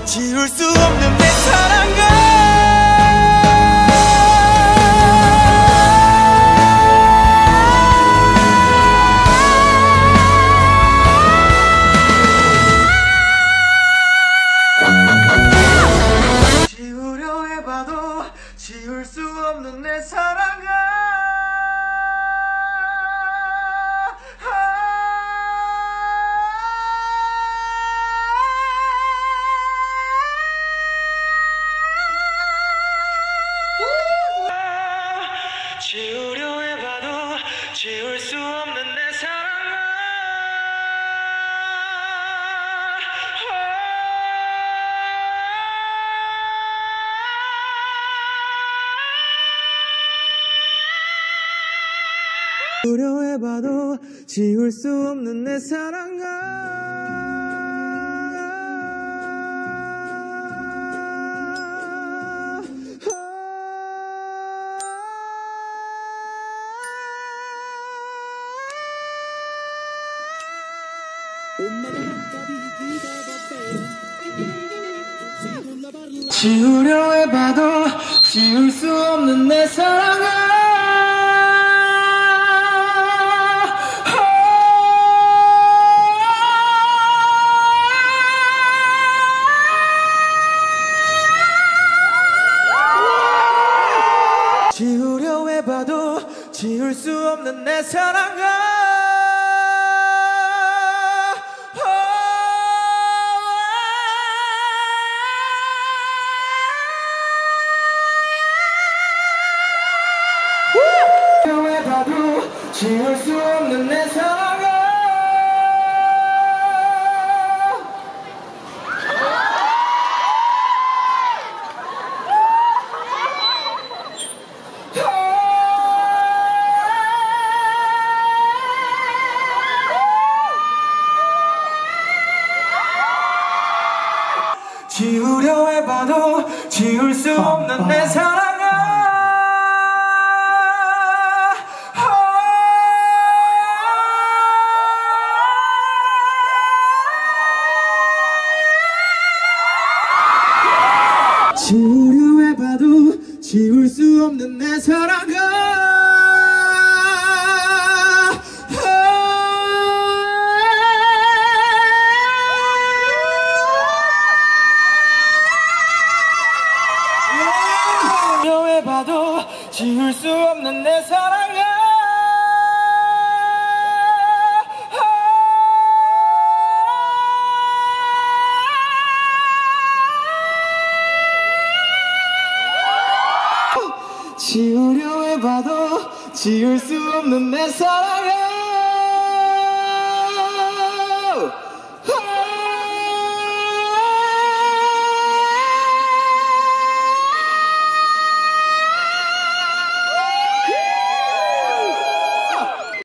지울 수 없는 내 사랑아. 지우려 해봐도 지울 수 없는 내 사랑아. 지우려 해봐도 지울 수 없는 내 사랑아. 지우려 해봐도 지울 수 없는 내 사랑아. 지우려 해봐도 지울 수 없는 내 사랑아. 지우려 해봐도 지울 수 없는 내 사랑아. 지울 수 없는 내 사랑아. 지우려 해봐도 지울 수 없는 내 사랑아. 지우려 해봐도 지울 수 없는 내 사랑아. 지우려 해봐도 지울 수 없는 내 사랑아. 지우려 해봐도 지울 수 없는 내 사랑아.